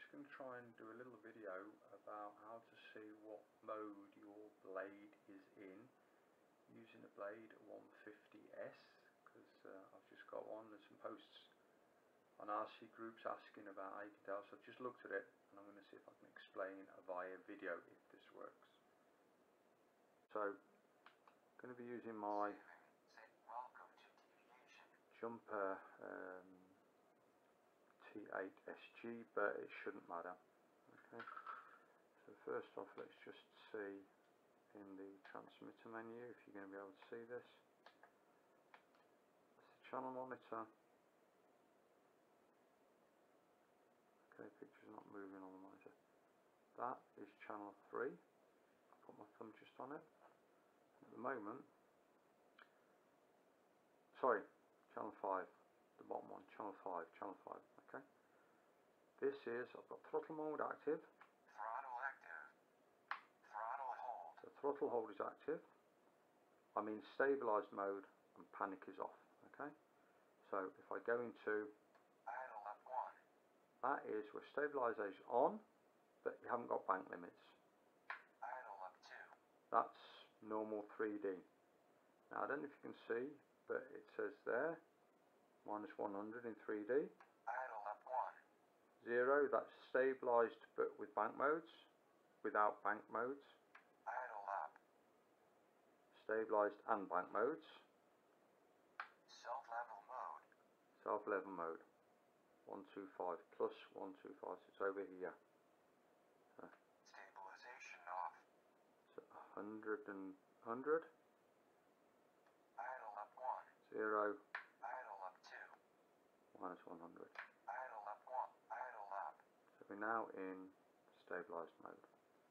just going to try and do a little video about how to see what mode your blade is in using a Blade 150S, because I've just got one. There's some posts on RC groups asking about how you can tell, so I've just looked at it and I'm going to see if I can explain via video if this works. So I'm going to be using my jumper T8SG, but it shouldn't matter. Okay, so first off, let's just see in the transmitter menu if you're going to be able to see this. That's the channel monitor. Okay, picture's not moving on the monitor. That is channel 3. I'll put my thumb just on it. At the moment, sorry, channel 5, the bottom one, channel 5, okay. This is, I've got throttle mode active. Throttle active. Throttle hold. The throttle hold is active. I'm in stabilised mode and panic is off, okay. So if I go into idle up 1. That is with stabilisation on, but you haven't got bank limits. Idle up 2. That's normal 3D. Now I don't know if you can see, but it says there, -100 in 3D. Idle up 1. 0, that's stabilised but with bank modes, without bank modes. Idle up. Stabilised and bank modes. Self-level mode. Self-level mode. 125 plus 125, so it's over here. Stabilization off. So 100 and 100. Idle up 1. 0. Idle up 2. -100. Idle up 1. Idle up. So we're now in stabilised mode.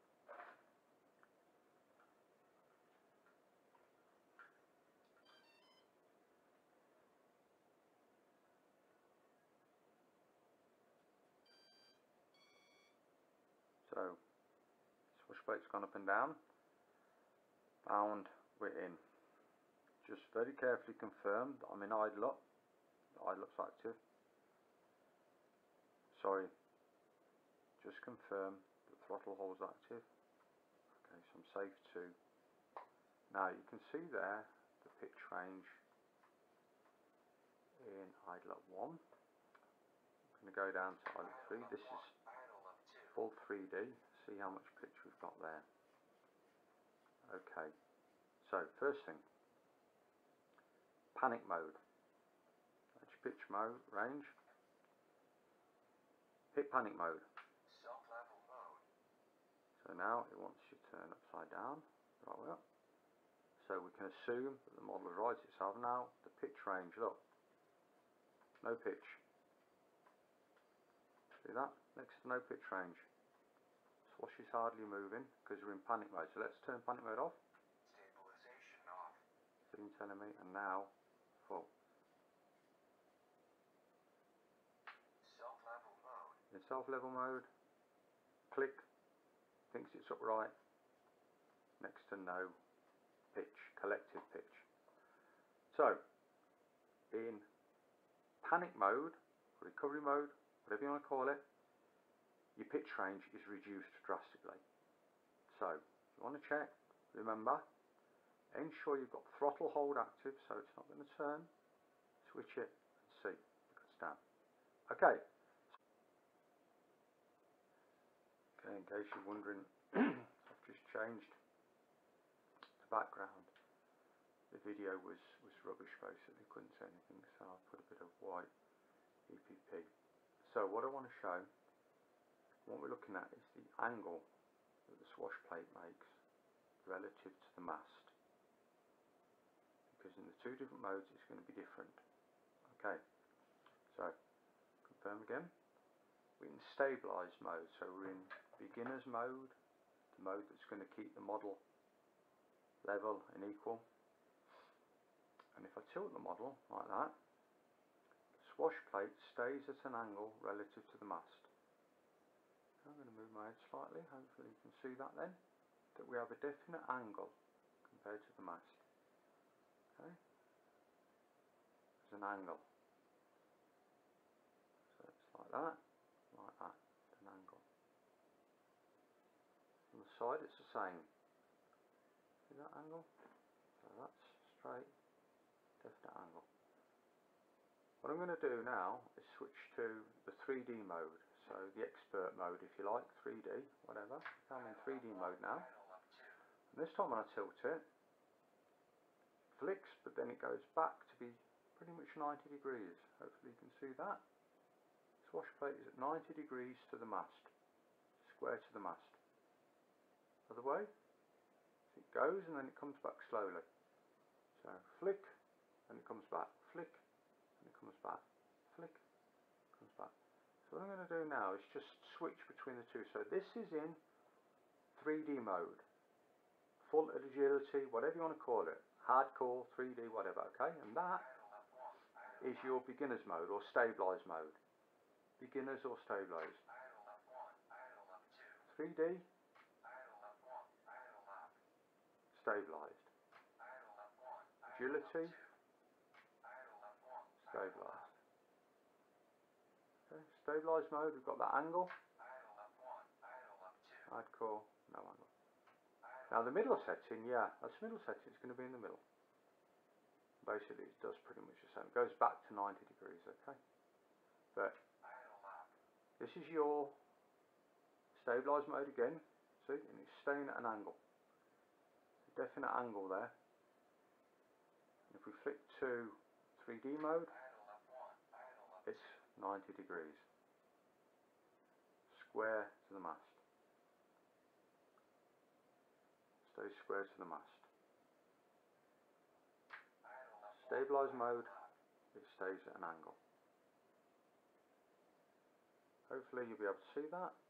So switch plate's gone up and down, bound, we're in. Just very carefully confirm that I'm in idle up, the idle up's active. Sorry, just confirm that throttle hold's active. Okay, so I'm safe too. Now you can see there the pitch range in idle up 1. I'm going to go down to idle up 3. This is full 3D, see how much pitch we've got there. Okay, so first thing, panic mode. That's your pitch mode range. Hit panic mode. Self-level mode. So now it wants you to turn upside down, right way up. So we can assume that the model rights itself now. The pitch range, look, no pitch. See that? Next to no pitch range. Swash is hardly moving because we're in panic mode. So let's turn panic mode off. Stabilization off. So you're telling me, and now full. Self-level mode. In self-level mode, click, thinks it's upright, next to no pitch, collective pitch. So, in panic mode, recovery mode, whatever you want to call it, your pitch range is reduced drastically. So, if you want to check, remember, ensure you've got throttle hold active so it's not going to turn. Switch it and see if it's down. Okay. Okay, in case you're wondering, I've just changed the background. The video was rubbish basically, couldn't see anything, so I put a bit of white EPP. So what I want to show, what we're looking at is the angle that the swash plate makes relative to the mast. Because in the two different modes it's going to be different. Okay, so confirm again. We're in stabilised mode, so we're in beginner's mode, the mode that's going to keep the model level and equal. And if I tilt the model like that, the swash plate stays at an angle relative to the mast. I'm going to move my head slightly, hopefully you can see that then, that we have a definite angle compared to the mast. Okay, there's an angle. So it's like that, an angle. side it's the same. See that angle? So that's straight, definite angle. What I'm going to do now is switch to the 3D mode, so the expert mode if you like, 3D, whatever. I'm in 3D mode now. And this time when I tilt it, flicks, but then it goes back to be pretty much 90 degrees. Hopefully you can see that. This wash plate is at 90 degrees to the mast, square to the mast. Other way, it goes and then it comes back slowly. So flick, and it comes back, flick, and it comes back, flick, comes back. So what I'm going to do now is just switch between the two. So this is in 3D mode, full agility, whatever you want to call it, hardcore, 3D, whatever, okay? And that is your beginner's mode or stabilized mode. Beginners or stabilized. 3D, stabilized. Agility, stabilized. Okay, stabilized mode, we've got that angle. Hardcore, no angle. Now the middle setting, yeah, that's middle setting, it's going to be in the middle. Basically it does pretty much the same. It goes back to 90 degrees, okay? But this is your stabilized mode again, see, and it's staying at an angle. A definite angle there. If we flick to 3D mode, it's 90 degrees. Square to the mast. Stay square to the mast. Stabilized mode, it stays at an angle. Hopefully you'll be able to see that.